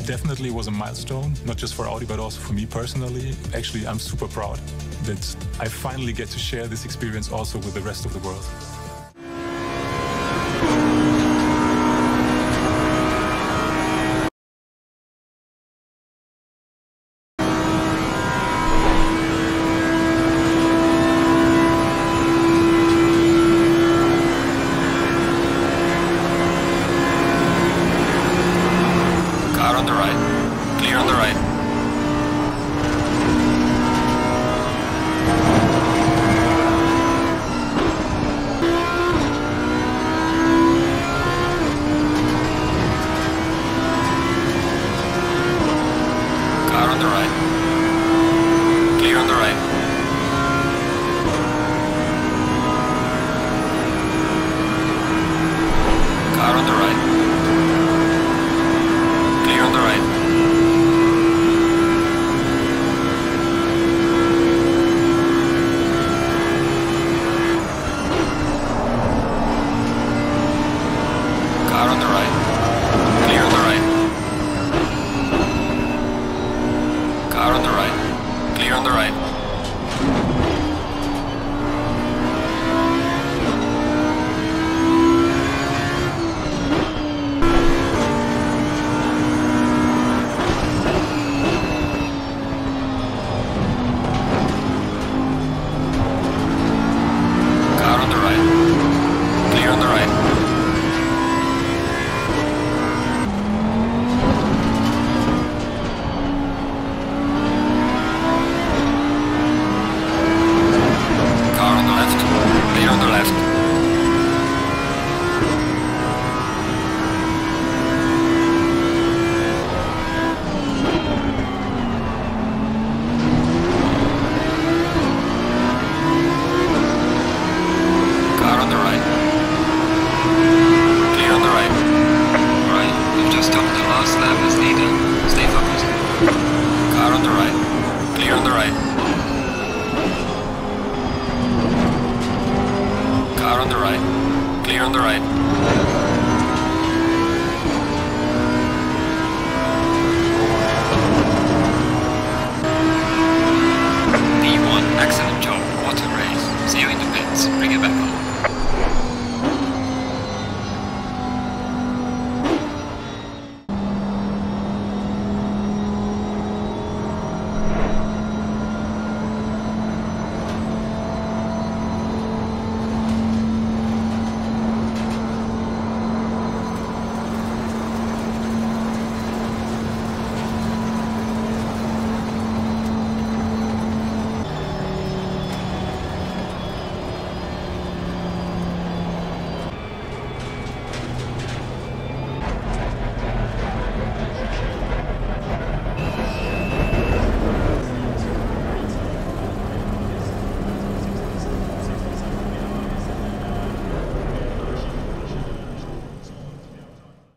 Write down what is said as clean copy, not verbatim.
definitely was a milestone, not just for Audi, but also for me personally. Actually, I'm super proud that I finally get to share this experience also with the rest of the world. Car on the right, clear on the right. Car on the right, clear on the right.